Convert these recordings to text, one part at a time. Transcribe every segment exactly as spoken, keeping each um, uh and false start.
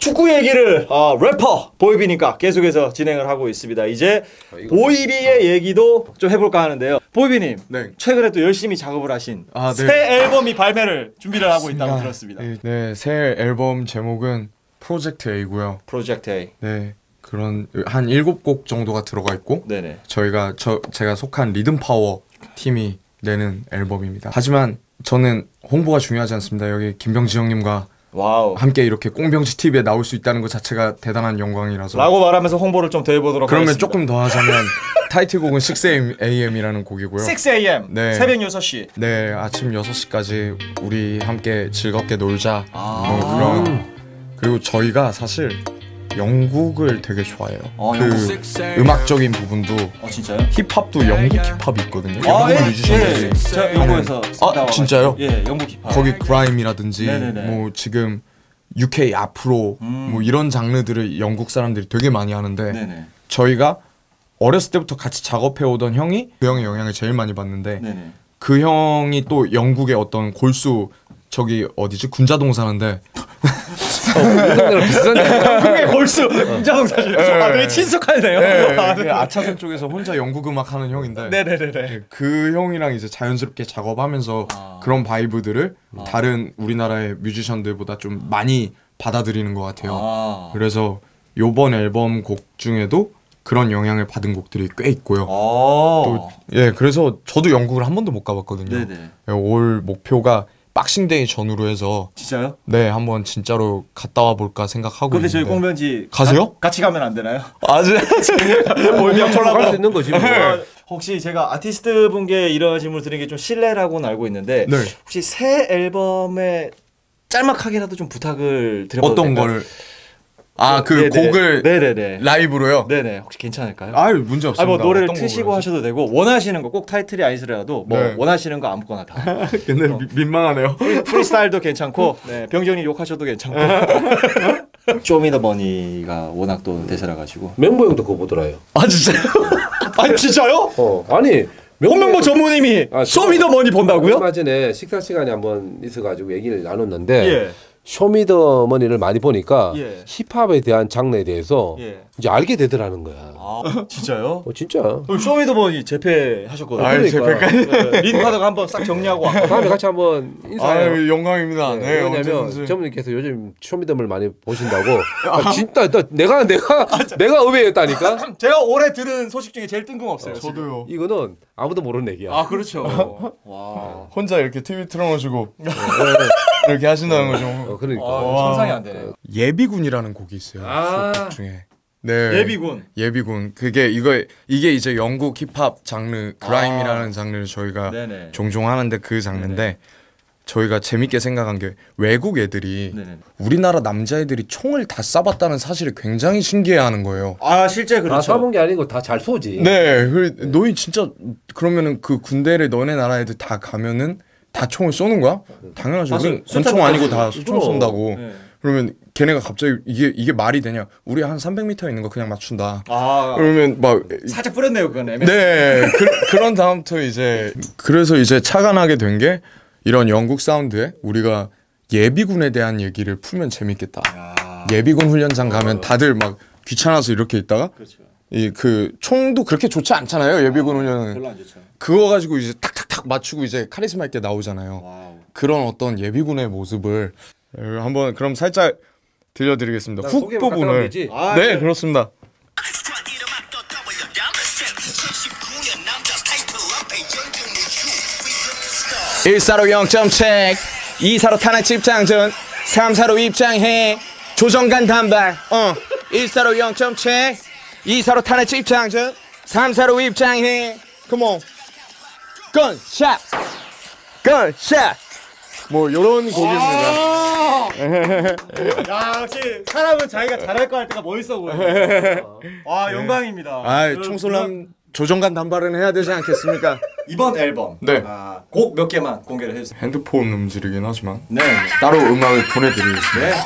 축구 얘기를 어, 래퍼 보이비니까 계속해서 진행을 하고 있습니다. 이제 아, 보이비의 얘기도 좀 해볼까 하는데요. 보이비님, 네. 최근에 또 열심히 작업을 하신 아, 네. 새 앨범이 발매를 준비를 하고 있다고 아, 들었습니다. 네, 네, 새 앨범 제목은 프로젝트 A고요. 프로젝트 A. 네, 그런 한 일곱 곡 정도가 들어가 있고, 네네. 저희가 저 제가 속한 리듬 파워 팀이 내는 앨범입니다. 하지만 저는 홍보가 중요하지 않습니다. 여기 김병지 형님과 와우. 함께 이렇게 꽁병지 티비에 나올 수 있다는 것 자체가 대단한 영광이라서 라고 말하면서 홍보를 좀 더 해보도록 그러면 하겠습니다. 조금 더 하자면 타이틀곡은 식스 에이엠이라는 곡이고요. 식스 에이엠 네. 새벽 여섯 시 네, 아침 여섯 시까지 우리 함께 즐겁게 놀자. 아 뭐 그런. 그리고 저희가 사실 영국을 되게 좋아해요. 어, 그 영국? 음악적인 부분도 어, 진짜요? 힙합도 영국 힙합이 있거든요. 아, 영국 뮤지션들이. 예, 제가 영국에서 아, 진짜요? 예, 영국 힙합. 거기 그라임이라든지 네네네. 뭐 지금 유케이 아프로 음. 뭐 이런 장르들을 영국 사람들이 되게 많이 하는데 네네. 저희가 어렸을 때부터 같이 작업해 오던 형이 그 형의 영향을 제일 많이 받는데 네네. 그 형이 또 영국의 어떤 골수 저기 어디지? 군자동 사는데 어, 비슷한 영국의 골수 군자동 사실 아 되게 친숙하네요. 네, 아, 네. 아차산 쪽에서 혼자 영국 음악 하는 형인데 네네네. 그 형이랑 이제 자연스럽게 작업하면서 아. 그런 바이브들을 아. 다른 우리나라의 뮤지션들보다 좀 많이 받아들이는 것 같아요. 아. 그래서 요번 앨범 곡 중에도 그런 영향을 받은 곡들이 꽤 있고요. 또, 예, 그래서 저도 영국을 한 번도 못 가봤거든요. 네네. 올 목표가 박싱데이 전후로 해서 진짜요? 네, 한번 진짜로 갔다 와 볼까 생각하고 근데 있는데. 저희 꽁병지 가세요? 가, 같이 가면 안 되나요? 아, 네. 볼명 콜라보 할 수 있는 거지. 뭐. 혹시 제가 아티스트 분께 이런 질문을 드리는 게 좀 실례라고는 알고 있는데 네. 혹시 새 앨범에 짤막하게라도 좀 부탁을 드려봐도 어떤 될까요? 걸? 아, 그 네네. 곡을 네네네. 라이브로요? 네네. 혹시 괜찮을까요? 아, 문제 없습니다. 아, 뭐 노래를 트시고 하셔도 되고 원하시는 거 꼭 타이틀이 아니더라도 뭐 네. 원하시는 거 아무거나 다. 근데 어. 미, 민망하네요. 프리, 프리스타일도 괜찮고, 네, 병정이 욕하셔도 괜찮고. 쇼미더머니가 워낙 또 대세라 가지고. 멤버 형도 그거 보더라요. 아 진짜요? 아 진짜요? 어, 아니. 홍명보 전무님이 아, 쇼미더머니 본다고요? 얼마 전에 식사 시간에 한번 있어가지고 얘기를 나눴는데. 예. 쇼미더머니를 많이 보니까 예. 힙합에 대한 장르에 대해서 예. 이제 알게 되더라는 거야. 아 진짜요? 어, 진짜. 쇼미더머니 재패하셨거든요. 아, 그러니까. 재패까지. 린카드가 한번 싹 정리하고 왔고. 다음에 같이 한번 인사해요. 아, 영광입니다. 네, 네, 왜냐면 전무님께서 요즘 쇼미더머니 많이 보신다고. 아, 진짜 내가 내가 아, 내가 의외였다니까. 제가 올해 들은 소식 중에 제일 뜬금없어요. 어, 저도요. 이거는 아무도 모르는 얘기야. 아 그렇죠. 와. 혼자 이렇게 티비 틀어놓으시고 이렇게 하신다는 거죠. 어, 그러니까 아, 상상이 안 되네요. 예비군이라는 곡이 있어요. 아 곡 중에. 네. 예비군. 예비군. 그게 이거 이게 이제 영국 힙합 장르 그라임이라는 아. 장르를 저희가 네네. 종종 하는데 그 장르인데 네네. 저희가 재밌게 생각한 게 외국 애들이 네네. 우리나라 남자애들이 총을 다 쏴봤다는 사실을 굉장히 신기해하는 거예요. 아 실제 그렇죠. 다 쏴본 게 아니고 다 잘 쏘지. 네. 네. 너희 진짜 그러면은 그 군대를 너네 나라 애들 다 가면은 다 총을 쏘는 거야? 당연하죠. 우린 권총 아니고 다 총 쏜다고. 네. 그러면 걔네가 갑자기 이게 이게 말이 되냐? 우리 한 삼백 미터 있는 거 그냥 맞춘다. 아, 그러면 막 살짝 뿌렸네요, 그건. 네, 그, 그런 다음부터 이제 그래서 이제 착안하게 된 게 이런 영국 사운드에 우리가 예비군에 대한 얘기를 풀면 재밌겠다. 야. 예비군 훈련장 가면 다들 막 귀찮아서 이렇게 있다가 그렇죠. 이 그 총도 그렇게 좋지 않잖아요. 예비군 아, 훈련은. 별로 안 좋죠. 그거 가지고 이제 탁탁탁 맞추고 이제 카리스마 있게 나오잖아요. 와우. 그런 어떤 예비군의 모습을 한번 그럼 살짝 들려드리겠습니다. 훅 부분을. 아, 네, 네, 그렇습니다. 일 사로 영 점 책, 이 사로 탄핵 입장전, 삼 사로 입장해, 조정관 단발. 어, 일 사로 영 점 책, 이 사로 탄핵 입장전, 삼 사로 입장해. Come on. 건샷, 건샷. 뭐 요런 곡입니다. 야 역시 사람은 자기가 잘할 거 할 때가 멋있어 보여. 와 영광입니다. 아 총솔람 조정관 단발은 해야 되지 않겠습니까? 이번 앨범 네. 아, 곡 몇 개만 공개를 해주세요. 핸드폰 음질이긴 하지만 네. 따로 음악을 보내드리겠습니다. 네.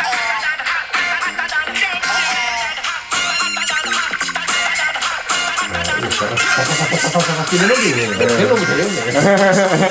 헬로우 되겠네.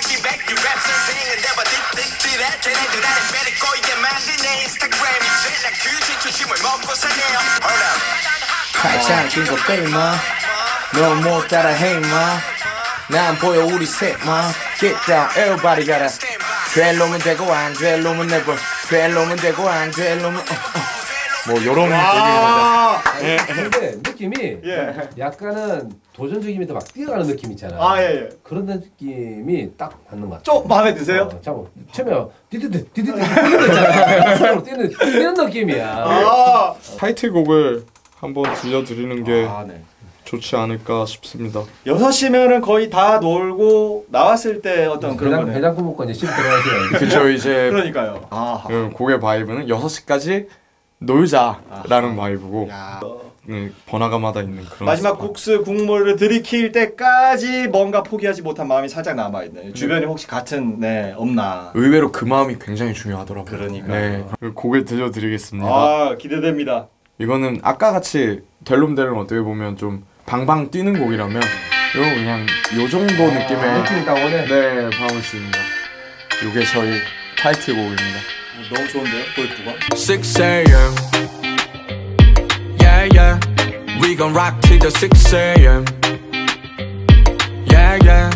살짝 낀거 빼마 너 못 따라 해마 난 보여 우리 셋마 Get down everybody gotta 될 놈은 되고 안 될 놈은 never 될 놈은 되고 안 될 놈은 어, 어. 뭐 요런 얘기입니다. 예. 근데 느낌이 예. 약간은 도전적이면서 막 뛰어가는 느낌 있잖아. 아, 예, 예. 그런 느낌이 딱 맞는 것 같아. 좀 마음에 드세요? 어, 잠깐 처음에 디디디 디디디 뛰는 거 있잖아. 뛰는 뛰는 느낌이야. 아, 타이틀곡을 한번 들려드리는 게 아, 네. 좋지 않을까 싶습니다. 여섯 시면은 거의 다 놀고 나왔을 때 어떤 그런 해장, 거네. 해장국 먹고 이제 집 들어가시면 그쵸 이제 그러니까요. 아, 음, 곡의 바이브는 여섯 시까지 놀자라는 아하. 바이브고 야. 네, 번화가마다 있는 그런 마지막 스팟. 국수 국물을 들이킬 때까지 뭔가 포기하지 못한 마음이 살짝 남아 있네. 주변에 혹시 같은 네 없나? 의외로 그 마음이 굉장히 중요하더라고요. 그러니까요. 네, 그 곡을 들려드리겠습니다. 아, 기대됩니다. 이거는 아까 같이 델롬델은 어떻게 보면 좀 방방 뛰는 곡이라면 이건 그냥 요 정도 아, 느낌의 느낌이 딱 오네. 네 바운스입니다. 이게 저희 타이틀곡입니다. 너무 좋은데요, 도입부가? six a m Yeah, yeah. We gon' rock till the six a m Yeah, yeah.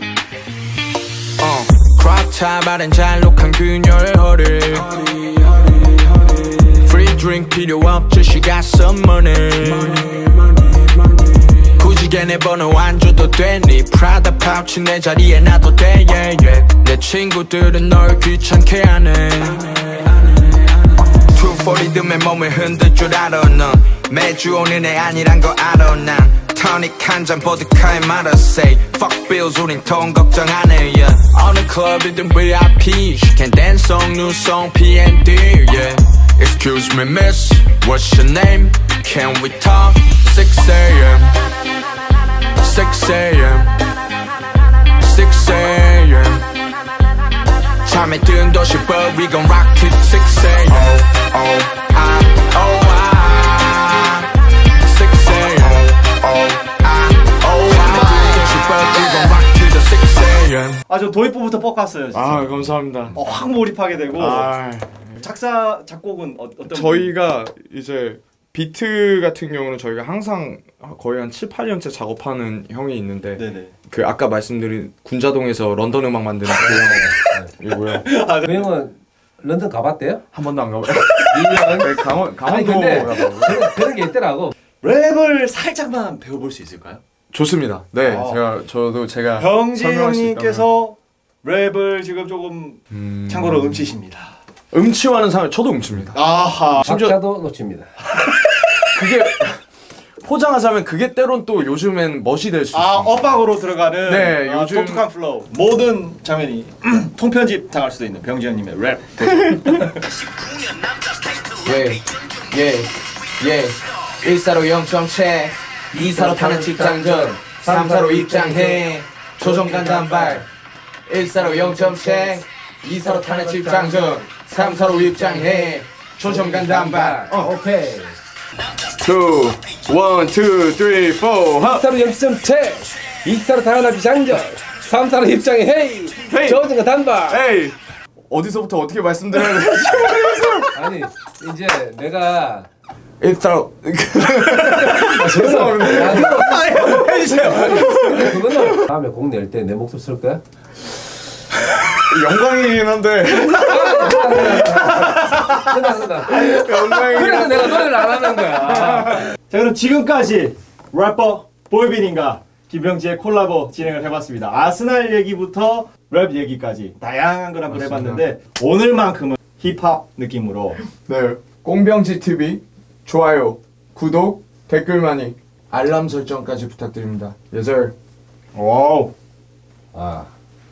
어, crop top 아래 잘록한 그녀의 허리. Free drink 필요 없지, she got some money. 굳이 걔네 번호 안 줘도 되니 프라다 파우치 내 자리에 놔도 돼, yeah, yeah. 내 친구들은 널 귀찮게 하네. 투포 리듬에 몸을 흔들 줄 알아 넌 매주 오는 애 아니란 거 알아 난 토닉 한 잔 보드카에 말아 say fuck bills 우린 돈 걱정 안 해 yeah. 어느 클럽이든 V I P She can dance on new song P and D yeah. Excuse me miss What's your name? Can we talk? six a m six a m six a m 잠에 든 도시 but we gon' rock it six a m Oh, oh, ah, oh, ah six a m Oh, ah, oh, ah 잠에 든 도시 but we gon' rock it six a m 아, 저 도입부부터 뻑갔어요, 진짜. 아 감사합니다. 어, 확 몰입하게 되고. 아, 작사 작곡은 어, 어떤 저희가 이제 비트 같은 경우는 저희가 항상 거의 한 칠, 팔 년째 작업하는 형이 있는데 네네. 그 아까 말씀드린 군자동에서 런던 음악 만드는 그 형이고요. 그 형은 런던 가봤대요? 한 번도 안 가봐요. 일 년? 네, 강원 아니 강원도 근데 가봐요. 그런, 그런 게 있더라고. 랩을 살짝만 배워볼 수 있을까요? 좋습니다. 네, 아. 제가 저도 제가 병지 설명할 수 형님께서 랩을 지금 조금 음... 참고로 음치십니다. 음치와는 상관 저도 음치입니다. 아하. 심지어- 박자도 놓칩니다. 그게 포장하자면 그게 때론 또 요즘엔 멋이 될 수 아, 있습니다. 엇박으로 들어가는 네, 아, 요즘- 독특한 플로우. 모든 장면이 통편집 당할 수도 있는 병지 형님의 랩. 예, 예, 예. 일사로 영점체, 이사로 타는 직장전, 삼사로 입장해, 조정간 단발. 일사로 영점체, 이사로 타는 직장전, 삼사로 입장해, 조정간 단발. 어, 오케이. two, one, two, three, four. 하! 이사로 영점체, 이사로 타는 비장전, 삼사로 입장해 헤이, 헤이. 저승가 단발. 에이 어디서부터 어떻게 말씀드려야 되지? 아니 이제 내가 일사로 죄송합니다. 해주세요. 근데 그거는 다음에 곡 낼 때 내 목소리 쓸 거야? 영광이긴 한데 끝나 끝나. 영광이긴 그래서 한데 내가 노래를 안 하는 거야. 자, 그럼 지금까지 래퍼 보이빈인가 김병지의 콜라보 진행을 해봤습니다. 아스날 얘기부터 랩 얘기까지 다양한 걸 한번 맞습니다. 해봤는데 오늘만큼은 힙합 느낌으로 네, 꽁병지 티비 좋아요, 구독, 댓글 많이, 알람 설정까지 부탁드립니다. 예절. 와우. 아.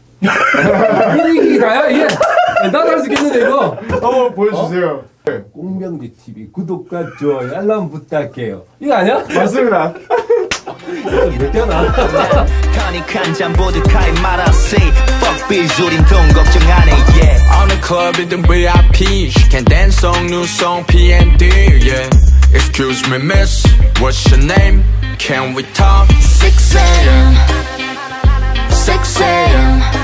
이게 다야 이게. 나도 할 수 있겠는데 이거. 한번 보여주세요. 네. 꽁병지 티비 구독과 좋아요 알람 부탁해요. 이거 아니야? 맞습니다. 몇 개나? 토닉 한 잔 보드카에 말아 say fuck bills 우린 돈 걱정 안 해 yeah. 어느 클럽이든 V I P She can dance on new song P and D yeah. Excuse me miss What's your name? Can we talk? six a m six a m